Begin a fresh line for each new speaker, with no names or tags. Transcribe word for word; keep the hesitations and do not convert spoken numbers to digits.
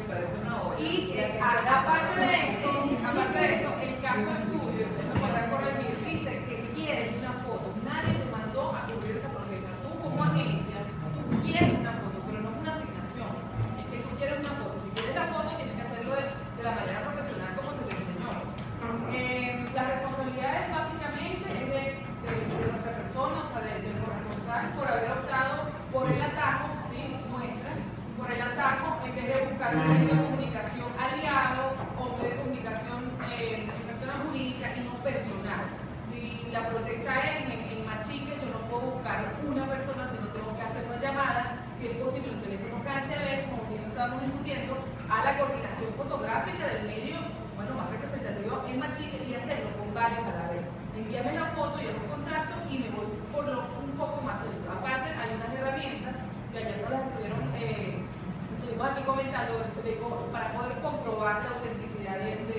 me parece una hora.
Y eh, aparte de esto, aparte de esto, el caso de estudio, ustedes me podrán corregir, dice que quieren una foto. Nadie te mandó a cubrir esa protesta. Tú como agencia, tú quieres una foto, pero no es una asignación. Es que tú quieres una foto. Si quieres la foto, tienes que hacerlo de, de la manera profesional como se te enseñó. Eh, las responsabilidades básicamente es de, de, de nuestra persona, o sea, de, del corresponsal, por haber optado por el atajo, ¿sí? Nuestra, por el atajo, en vez de buscar un medio de comunicación aliado o un medio de comunicación eh, en persona jurídica y no personal. Si la protesta es en, en Machique, yo no puedo buscar una persona, sino tengo que hacer una llamada, si es posible, un teléfono K T V, como bien estamos discutiendo, a la coordinación fotográfica del medio, bueno, más representativo en Machique y hacerlo con varios a la vez. Envíame la foto, yo los contacto y me voy por lo un poco más seguro. Aparte, hay unas herramientas que ayer nos las estuvieron, eh, estuvimos aquí comentando de, de, para poder comprobar la autenticidad de, de